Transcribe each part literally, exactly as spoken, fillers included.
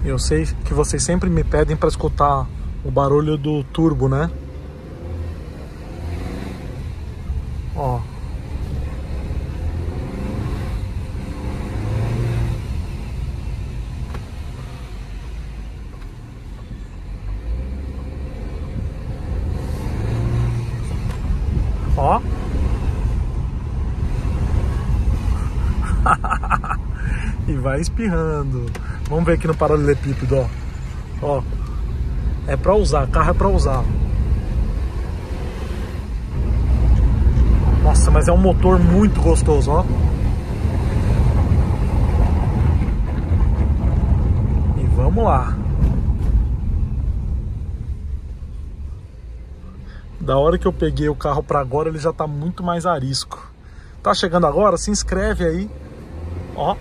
Eu sei que vocês sempre me pedem para escutar o barulho do turbo, né? Ó. Ó. E vai espirrando. Vamos ver aqui no paralelepípedo, ó. Ó. É pra usar, carro é pra usar. Nossa, mas é um motor muito gostoso, ó. E vamos lá. Da hora que eu peguei o carro pra agora, ele já tá muito mais arisco. Tá chegando agora? Se inscreve aí. Ó.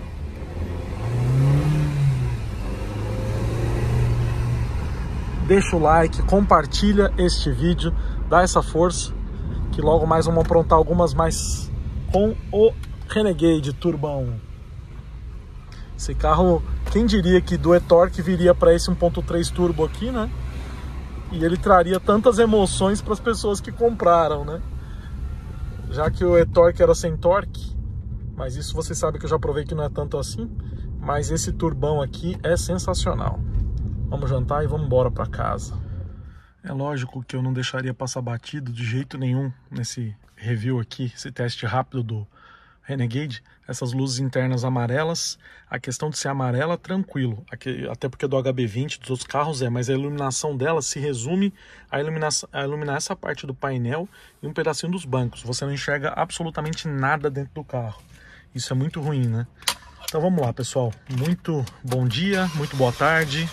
Deixa o like, compartilha este vídeo, dá essa força, que logo mais vamos aprontar algumas mais com o Renegade Turbão. Esse carro, quem diria que do e-torque viria para esse um ponto três turbo aqui, né? E ele traria tantas emoções para as pessoas que compraram, né? Já que o e-torque era sem torque, mas isso vocês sabem que eu já provei que não é tanto assim, mas esse turbão aqui é sensacional. Vamos jantar e vamos embora para casa. É lógico que eu não deixaria passar batido de jeito nenhum nesse review aqui, esse teste rápido do Renegade. Essas luzes internas amarelas, a questão de ser amarela, tranquilo. Aqui, até porque do H B vinte, dos outros carros é, mas a iluminação dela se resume a iluminar, a iluminar essa parte do painel e um pedacinho dos bancos. Você não enxerga absolutamente nada dentro do carro. Isso é muito ruim, né? Então vamos lá, pessoal. Muito bom dia, muito boa tarde.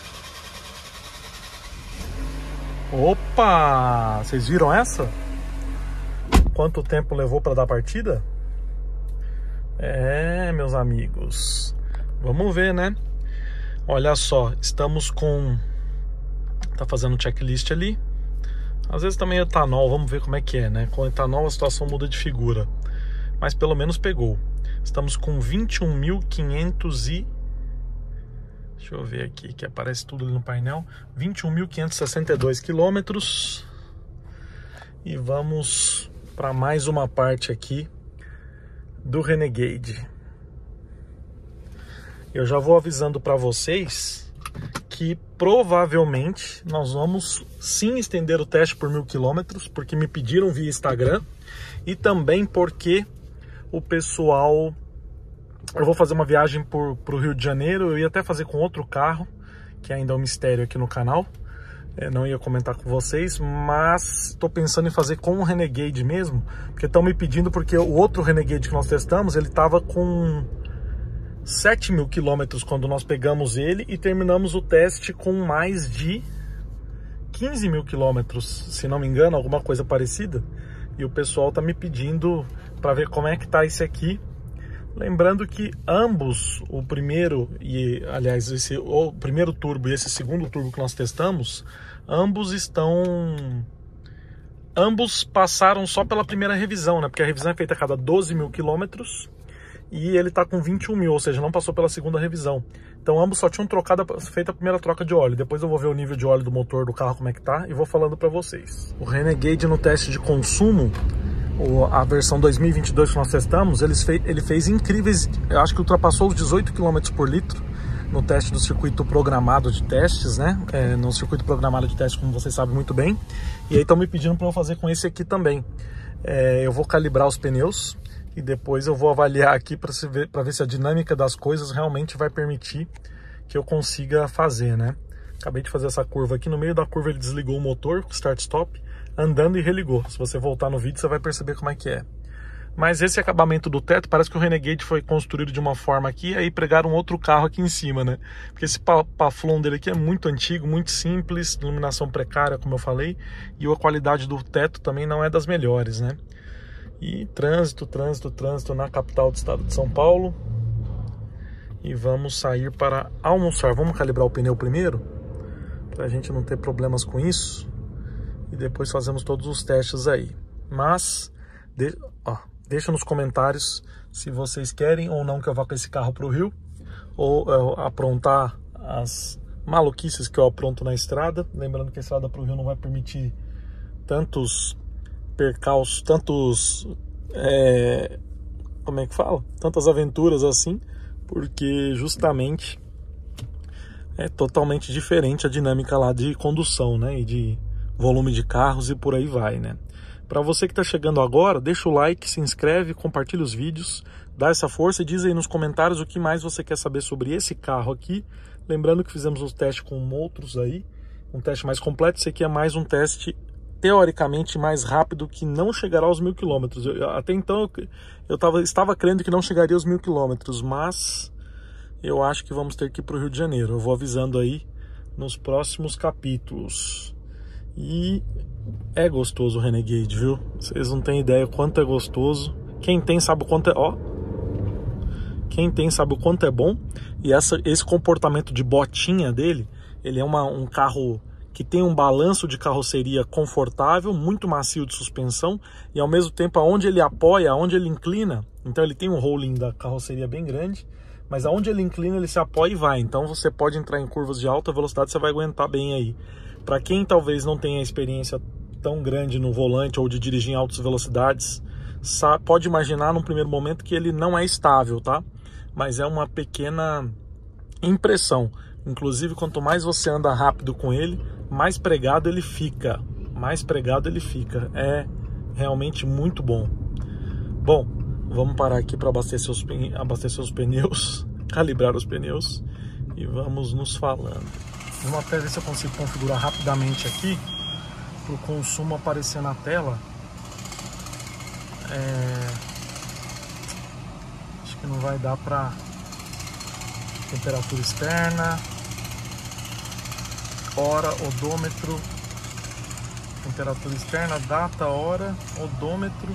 Opa! Vocês viram essa? Quanto tempo levou para dar partida? É, meus amigos. Vamos ver, né? Olha só, estamos com... Tá fazendo checklist ali. Às vezes também é etanol, vamos ver como é que é, né? Com etanol a situação muda de figura. Mas pelo menos pegou. Estamos com vinte e um mil quinhentos e... Deixa eu ver aqui, que aparece tudo ali no painel. vinte e um mil quinhentos e sessenta e dois quilômetros. E vamos para mais uma parte aqui do Renegade. Eu já vou avisando para vocês que provavelmente nós vamos sim estender o teste por mil quilômetros, porque me pediram via Instagram. E também porque o pessoal... Eu vou fazer uma viagem para o Rio de Janeiro. Eu ia até fazer com outro carro, que ainda é um mistério aqui no canal. É, não ia comentar com vocês, mas estou pensando em fazer com o Renegade mesmo, porque estão me pedindo, porque o outro Renegade que nós testamos, ele estava com sete mil quilômetros quando nós pegamos ele e terminamos o teste com mais de quinze mil quilômetros, se não me engano, alguma coisa parecida. E o pessoal está me pedindo para ver como é que tá esse aqui. Lembrando que ambos, o primeiro e, aliás, esse, o primeiro turbo e esse segundo turbo que nós testamos, ambos estão... Ambos passaram só pela primeira revisão, né? Porque a revisão é feita a cada doze mil quilômetros e ele está com vinte e um mil, ou seja, não passou pela segunda revisão. Então ambos só tinham trocado, feito a primeira troca de óleo. Depois eu vou ver o nível de óleo do motor do carro, como é que tá, e vou falando para vocês. O Renegade no teste de consumo, a versão dois mil e vinte e dois que nós testamos, ele fez, ele fez incríveis, eu acho que ultrapassou os dezoito quilômetros por litro no teste do circuito programado de testes, né? É, no circuito programado de testes, como vocês sabem muito bem. E aí estão me pedindo para eu fazer com esse aqui também. É, eu vou calibrar os pneus e depois eu vou avaliar aqui para ver, para ver se a dinâmica das coisas realmente vai permitir que eu consiga fazer, né? Acabei de fazer essa curva aqui, no meio da curva ele desligou o motor, start-stop, andando e religou. Se você voltar no vídeo, você vai perceber como é que é. Mas esse acabamento do teto, parece que o Renegade foi construído de uma forma aqui, aí pregaram outro carro aqui em cima, né? Porque esse paflon dele aqui é muito antigo, muito simples, iluminação precária, como eu falei, e a qualidade do teto também não é das melhores, né? E trânsito, trânsito, trânsito na capital do estado de São Paulo. E vamos sair para almoçar. Vamos calibrar o pneu primeiro, para a gente não ter problemas com isso. E depois fazemos todos os testes aí. Mas, de, ó, deixa nos comentários se vocês querem ou não que eu vá com esse carro para o Rio. Ou é, aprontar as maluquices que eu apronto na estrada. Lembrando que a estrada para o Rio não vai permitir tantos percalços, tantos... É, como é que fala? Tantas aventuras assim, porque justamente é totalmente diferente a dinâmica lá de condução, né? E de volume de carros e por aí vai, né? Para você que está chegando agora, deixa o like, se inscreve, compartilha os vídeos, dá essa força e diz aí nos comentários o que mais você quer saber sobre esse carro aqui. Lembrando que fizemos um teste com outros aí, um teste mais completo. Esse aqui é mais um teste teoricamente mais rápido, que não chegará aos mil quilômetros. Até então eu, eu tava, estava crendo que não chegaria aos mil quilômetros, mas eu acho que vamos ter que ir para o Rio de Janeiro. Eu vou avisando aí nos próximos capítulos. E é gostoso o Renegade, viu? Vocês não têm ideia o quanto é gostoso. Quem tem sabe o quanto é... Ó, quem tem sabe o quanto é bom. E essa, esse comportamento de botinha dele, ele é uma, um carro que tem um balanço de carroceria confortável, muito macio de suspensão, e ao mesmo tempo aonde ele apoia, aonde ele inclina, então ele tem um rolling da carroceria bem grande, mas aonde ele inclina ele se apoia e vai, então você pode entrar em curvas de alta velocidade, você vai aguentar bem aí. Para quem talvez não tenha experiência tão grande no volante ou de dirigir em altas velocidades, pode imaginar num primeiro momento que ele não é estável, tá? Mas é uma pequena impressão. Inclusive, quanto mais você anda rápido com ele, mais pregado ele fica. Mais pregado ele fica. É realmente muito bom. Bom, vamos parar aqui para abastecer os, abastecer os pneus, calibrar os pneus e vamos nos falando. Vamos até ver se eu consigo configurar rapidamente aqui para o consumo aparecer na tela. É... Acho que não vai dar para temperatura externa, hora, odômetro, temperatura externa, data, hora, odômetro.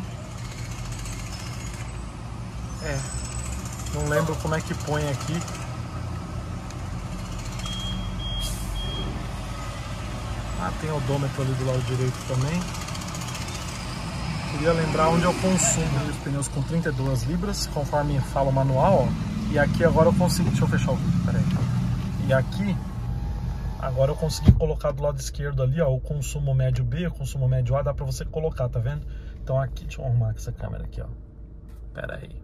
É, não lembro como é que põe aqui. Ah, tem odômetro ali do lado direito também. Queria lembrar onde eu consumo os pneus com trinta e duas libras, conforme fala o manual, ó. E aqui agora eu consigo, deixa eu fechar o vídeo, peraí. E aqui, agora eu consegui colocar do lado esquerdo ali, ó, o consumo médio B, o consumo médio A, dá pra você colocar, tá vendo? Então aqui, deixa eu arrumar essa câmera aqui, ó. Pera aí.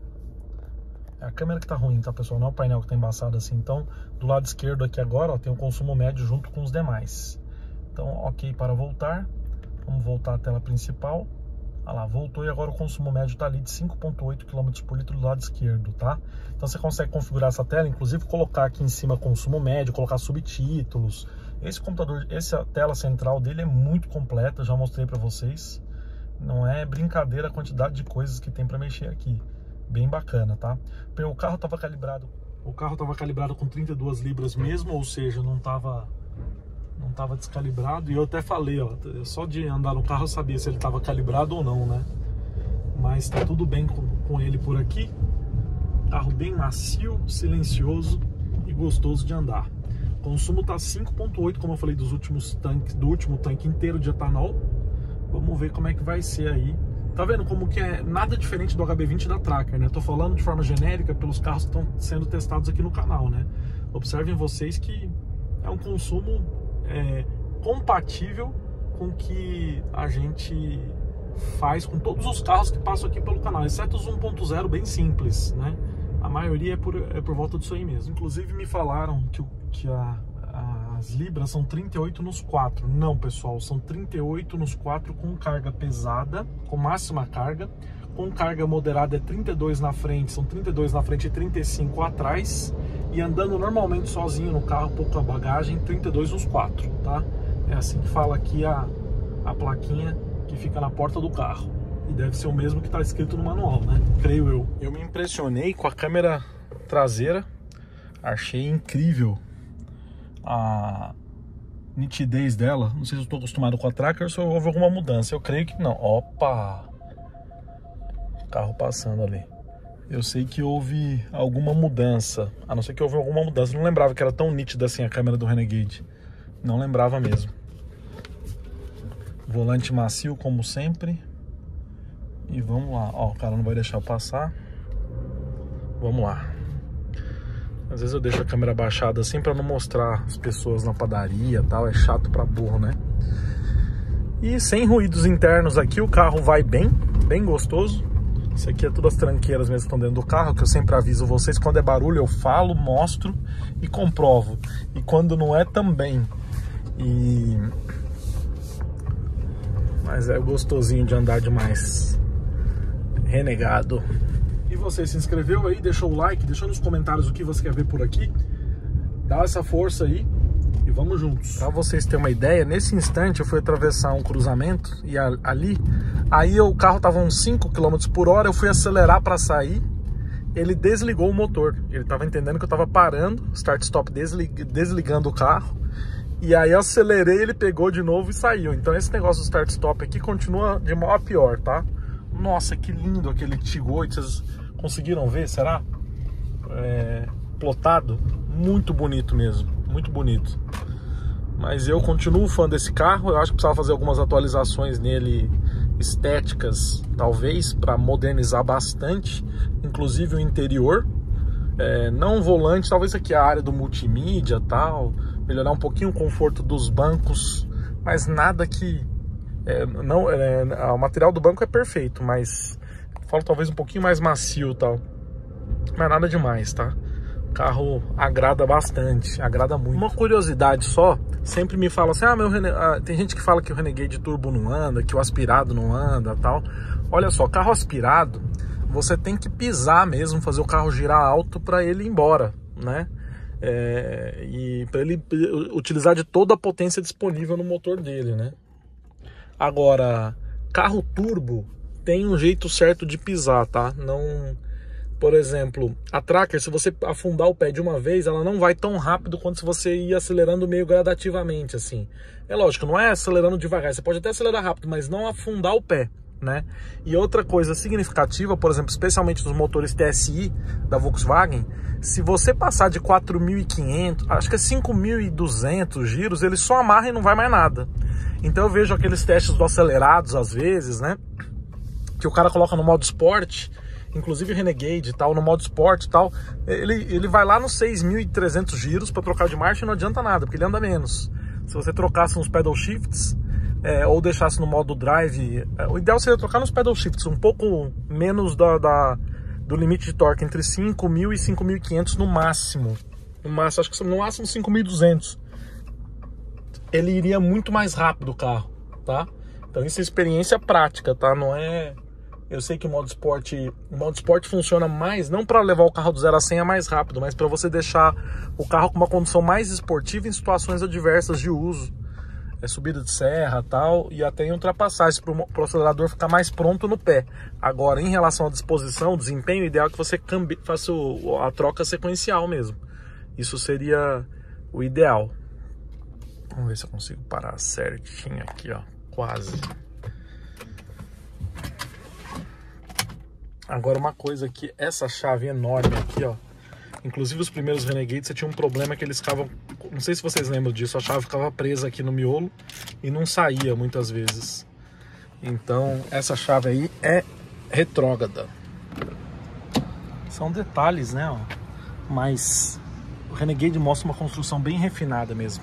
É a câmera que tá ruim, tá, pessoal? Não é o painel que tá embaçado assim. Então, do lado esquerdo aqui agora, ó, tem o consumo médio junto com os demais. Então, ok para voltar. Vamos voltar à tela principal. Olha lá, voltou e agora o consumo médio está ali de cinco vírgula oito quilômetros por litro do lado esquerdo, tá? Então você consegue configurar essa tela, inclusive colocar aqui em cima consumo médio, colocar subtítulos. Esse computador, essa tela central dele é muito completa, já mostrei para vocês. Não é brincadeira a quantidade de coisas que tem para mexer aqui. Bem bacana, tá? O carro estava calibrado, o carro estava calibrado com trinta e duas libras mesmo, ou seja, não estava não estava descalibrado, e eu até falei, ó, só de andar no carro eu sabia se ele estava calibrado ou não, né? Mas tá tudo bem com, com ele por aqui. Carro bem macio, silencioso e gostoso de andar. O consumo tá cinco vírgula oito, como eu falei, dos últimos tanques, do último tanque inteiro de etanol. Vamos ver como é que vai ser aí. Tá vendo como que é nada diferente do H B vinte da Tracker, né? Tô falando de forma genérica pelos carros que estão sendo testados aqui no canal, né? Observem vocês que é um consumo é, compatível com o que a gente faz com todos os carros que passam aqui pelo canal, exceto os um ponto zero bem simples, né? A maioria é por, é por volta disso aí mesmo. Inclusive me falaram que, que a, as libras são trinta e oito nos quatro. Não, pessoal, são trinta e oito nos quatro com carga pesada, com máxima carga. Com carga moderada é trinta e dois na frente, são trinta e dois na frente e trinta e cinco atrás. E andando normalmente sozinho no carro, pouca bagagem, trinta e dois nos quatro, tá? É assim que fala aqui a, a plaquinha que fica na porta do carro. E deve ser o mesmo que está escrito no manual, né? Creio eu. Eu me impressionei com a câmera traseira. Achei incrível a nitidez dela. Não sei se eu estou acostumado com a Tracker ou se houve alguma mudança. Eu creio que não. Opa! Carro passando ali. Eu sei que houve alguma mudança. A não ser que houve alguma mudança. Eu não lembrava que era tão nítida assim a câmera do Renegade. Não lembrava mesmo. Volante macio, como sempre. E vamos lá. Ó, o cara não vai deixar eu passar. Vamos lá. Às vezes eu deixo a câmera baixada assim pra não mostrar as pessoas na padaria e tal, é chato pra burro, né? E sem ruídos internos aqui, o carro vai bem, bem gostoso. Isso aqui é tudo as tranqueiras mesmo que estão dentro do carro, que eu sempre aviso vocês, quando é barulho eu falo, mostro e comprovo. E quando não é também. E... Mas é gostosinho de andar demais. Renegado. E você se inscreveu aí, deixou o like, deixou nos comentários o que você quer ver por aqui. Dá essa força aí e vamos juntos. Pra vocês terem uma ideia, nesse instante eu fui atravessar um cruzamento e a, ali, aí o carro tava uns cinco quilômetros por hora, eu fui acelerar para sair, ele desligou o motor. Ele tava entendendo que eu tava parando, start-stop deslig, desligando o carro. E aí eu acelerei, ele pegou de novo e saiu. Então esse negócio do start-stop aqui continua de mal a pior, tá? Nossa, que lindo aquele Tiggo oito, vocês conseguiram ver, será? É, plotado, muito bonito mesmo, muito bonito. Mas eu continuo fã desse carro, eu acho que precisava fazer algumas atualizações nele, estéticas, talvez, para modernizar bastante, inclusive o interior. É, não o volante, talvez aqui a área do multimídia e tal, melhorar um pouquinho o conforto dos bancos, mas nada que... É, não, é, o material do banco é perfeito, mas falo talvez um pouquinho mais macio e tal. Mas nada demais, tá? O carro agrada bastante, agrada muito. Uma curiosidade só, sempre me fala assim, ah, meu Rene... ah, tem gente que fala que o Renegade Turbo não anda, que o aspirado não anda tal. Olha só, carro aspirado, você tem que pisar mesmo, fazer o carro girar alto para ele ir embora, né? É, e para ele utilizar de toda a potência disponível no motor dele, né? Agora, carro turbo tem um jeito certo de pisar, tá? Não, por exemplo, a Tracker, se você afundar o pé de uma vez, ela não vai tão rápido quanto se você ir acelerando meio gradativamente, assim. É lógico, não é acelerando devagar, você pode até acelerar rápido, mas não afundar o pé, né? E outra coisa significativa, por exemplo, especialmente nos motores T S I da Volkswagen, se você passar de quatro mil e quinhentos, acho que é cinco mil e duzentos giros, ele só amarra e não vai mais nada. Então eu vejo aqueles testes do acelerados às vezes, né? Que o cara coloca no modo esporte, inclusive o Renegade e tal, no modo esporte e tal, ele, ele vai lá nos seis mil e trezentos giros para trocar de marcha e não adianta nada, porque ele anda menos. Se você trocasse uns pedal shifts, é, ou deixasse no modo drive, é, o ideal seria trocar nos pedal shifts, um pouco menos da, da, do limite de torque, entre cinco mil e cinco mil e quinhentos no máximo. No máximo, acho que no máximo cinco mil e duzentos. Ele iria muito mais rápido o carro, tá? Então isso é experiência prática, tá? Não é... Eu sei que o modo esporte, o modo esporte funciona mais, não para levar o carro do zero a cem a mais rápido, mas para você deixar o carro com uma condição mais esportiva em situações adversas de uso. É subida de serra tal, e até em ultrapassagens, para o acelerador ficar mais pronto no pé. Agora, em relação à disposição, desempenho, o ideal é que você cambi, faça o, a troca sequencial mesmo. Isso seria o ideal. Vamos ver se eu consigo parar certinho aqui, ó. Quase. Agora uma coisa aqui, essa chave enorme aqui, ó. Inclusive os primeiros Renegades, você tinha um problema que eles ficavam... Não sei se vocês lembram disso, a chave ficava presa aqui no miolo e não saía muitas vezes. Então essa chave aí é retrógrada. São detalhes, né, ó. Mas o Renegade mostra uma construção bem refinada mesmo.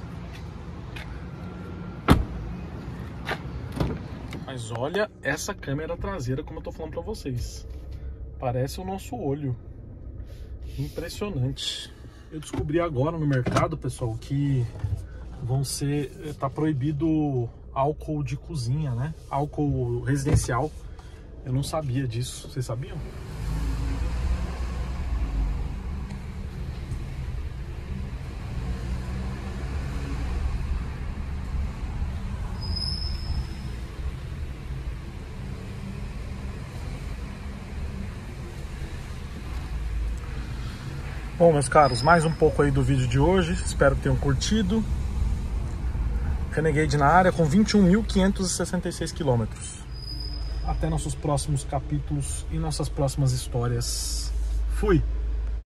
Mas olha essa câmera traseira, como eu tô falando pra vocês. Parece o nosso olho. Impressionante. Eu descobri agora no mercado, pessoal, que vão ser... Tá proibido álcool de cozinha, né? Álcool residencial. Eu não sabia disso. Vocês sabiam? Bom, meus caros, mais um pouco aí do vídeo de hoje, espero que tenham curtido. Renegade na área com vinte e um mil quinhentos e sessenta e seis quilômetros. Até nossos próximos capítulos e nossas próximas histórias. Fui!